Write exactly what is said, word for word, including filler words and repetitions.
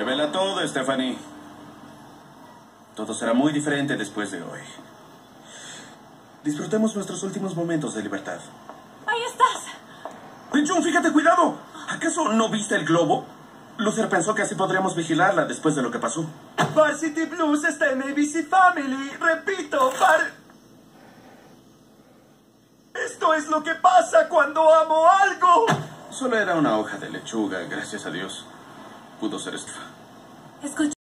Revela todo, Stephanie. Todo será muy diferente después de hoy. Disfrutemos nuestros últimos momentos de libertad. ¡Ahí estás! Jun, fíjate, cuidado. ¿Acaso no viste el globo? Luther pensó que así podríamos vigilarla después de lo que pasó. Varsity Blues está en A B C Family. Repito, Var... Esto es lo que pasa cuando amo algo. Solo era una hoja de lechuga, gracias a Dios. Pudo ser esto. Escucha.